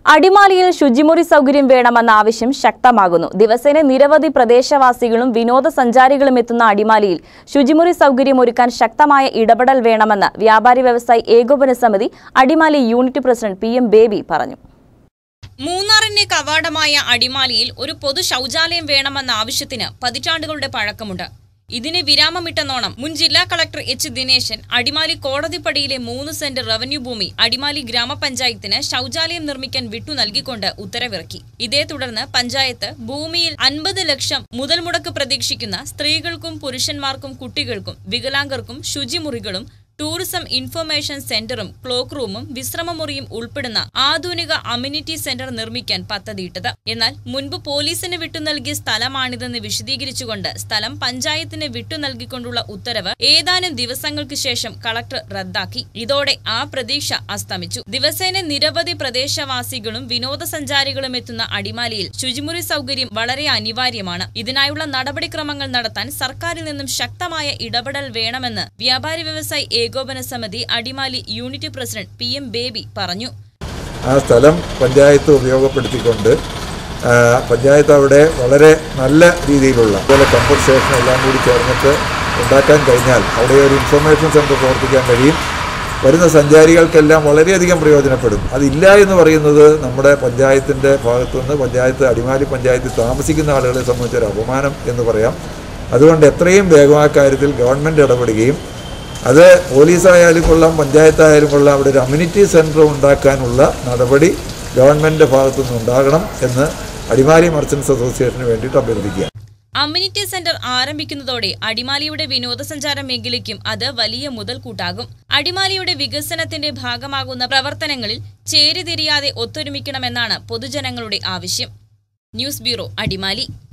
അടിമാലിയിൽ ശുചിമുറി സൗകര്യം വേണമെന്ന ആവശ്യം ശക്തമാകുന്നു. ദിവസേന നിരവധി പ്രദേശവാസികളും വിനോദസഞ്ചാരികളും എത്തുന്ന അടിമാലിയിൽ ശുചിമുറി സൗകര്യം ഒരുക്കാൻ ശക്തമായ ഇടപെടൽ വേണമെന്ന് വ്യാപാരി വ്യവസായി ഏകോപന സമിതി Adimali unit president PM Baby പറഞ്ഞു. മൂന്നാറിന്റെ കവാടമായ അടിമാലിയിൽ ഒരു പൊതു ശൗചാലയം വേണമെന്ന ആവശ്യത്തിന് പതിറ്റാണ്ടുകളുടെ പഴക്കമുണ്ട്. ഇതിനെ വിരാമമിട്ടെന്നോണം മുൻ ജില്ലാ കളക്ടർ H. ദിനേശൻ അടിമാലി കോടതിപ്പടിയിലെ 3 സെന്റ് റവന്യൂ ഭൂമി അടിമാലി ഗ്രാമപഞ്ചായത്തിന് ശൗചാലയം നിർമ്മിക്കാൻ വിട്ടു നൽകിക്കൊണ്ട് ഉത്തരവിറക്കി. ഇതേ തുടർന്ന് പഞ്ചായത്ത് ഭൂമിയിൽ 50 ലക്ഷം മുതൽ മുടക്ക് പ്രതീക്ഷിക്കുന്ന സ്ത്രീകൾക്കും പുരുഷന്മാർക്കും കുട്ടികൾക്കും വികലാംഗർക്കും ശുചിമുറികളും ടൂറിസം ഇൻഫർമേഷൻ സെന്ററും ക്ലോക്ക് റൂമും വിശ്രമമുറിയും ഉൾപ്പെടുന്ന ആധുനിക അമ്യൂണിറ്റി സെന്റർ നിർമ്മിക്കാൻ പദ്ധതിയിട്ടത്. എന്നാൽ മുൻപ് പോലീസിന് വിട്ടു നൽകിയ സ്ഥലമാണിതെന്ന് വിശദീകരിച്ചുകൊണ്ട് സ്ഥലം പഞ്ചായത്തിന് വിട്ടു നൽകിക്കൊണ്ടുള്ള ഉത്തരവ് ഏതാനും ദിവസങ്ങൾക്ക് ശേഷം കളക്ടർ റദ്ദാക്കി. ഇതോടെ ആ പ്രതീക്ഷ അസ്തമിച്ചു. ദിവസേന നിരവധി പ്രദേശവാസികളും വിനോദസഞ്ചാരികളും എത്തുന്ന അടിമാലിയിൽ ശുചിമുറി സൗകര്യം വളരെ അനിവാര്യമാണ്. ഇതിനായുള്ള നടപടിക്രമങ്ങൾ നടത്താൻ സർക്കാരിൽ നിന്നും ശക്തമായ ഇടപെടൽ വേണമെന്ന് വ്യാപാരി വ്യവസായി ഏകോപന സമിതി Adimali unit president PM Baby പറഞ്ഞു. ആ സ്ഥലം പഞ്ചായത്ത് ഉപയോഗപ്പെടുത്തിക്കൊണ്ട് പഞ്ചായത്ത് അവിടെ വളരെ നല്ല രീതിയിലുള്ള കംഫർട്ട് സ്റ്റേഷൻ എല്ലാം കൂടി ചേർന്നിട്ട് ഉണ്ടാക്കാൻ കഴിഞ്ഞാൽ അവിടെ ഒരു ഇൻഫർമേഷൻ സെന്റർ പ്രവർത്തിക്കാൻ കഴിയും. വരുന്ന സഞ്ചാരികൾക്കെല്ലാം വളരെയധികം പ്രയോജനപ്പെടും. അതില്ല എന്ന് പറയുന്നത് നമ്മുടെ പഞ്ചായത്തിൻ്റെ ഭാഗത്തുനിന്ന് അടിമാലി പഞ്ചായത്തിൽ താമസിക്കുന്ന ആളുകളെ സംബന്ധിച്ചൊരു അപമാനം എന്ന് പറയാം. അതുകൊണ്ട് എത്രയും വേഗം ആ കാര്യത്തിൽ ഗവൺമെൻറ് ഇടപെടുകയും അത് പോലീസായാലും കൊള്ളാം പഞ്ചായത്തായാലും കൊള്ളാം അവിടെ ഒരു അമ്യൂണിറ്റി സെൻറ്റർ ഉണ്ടാക്കാനുള്ള നടപടി ഗവൺമെൻറ്റിൻ്റെ ഭാഗത്തുനിന്ന് ഉണ്ടാകണം എന്ന് അടിമാലി മർച്ചൻസ് അസോസിയേഷന് വേണ്ടിയിട്ട് അഭ്യർത്ഥിക്കുക. അമ്യൂണിറ്റി സെന്റർ ആരംഭിക്കുന്നതോടെ അടിമാലിയുടെ വിനോദസഞ്ചാര മേഖലയ്ക്കും അത് വലിയ മുതൽക്കൂട്ടാകും. അടിമാലിയുടെ വികസനത്തിന്റെ ഭാഗമാകുന്ന പ്രവർത്തനങ്ങളിൽ ചേരിതിരിയാതെ ഒത്തൊരുമിക്കണമെന്നാണ് പൊതുജനങ്ങളുടെ ആവശ്യം. News bureau, Adimali.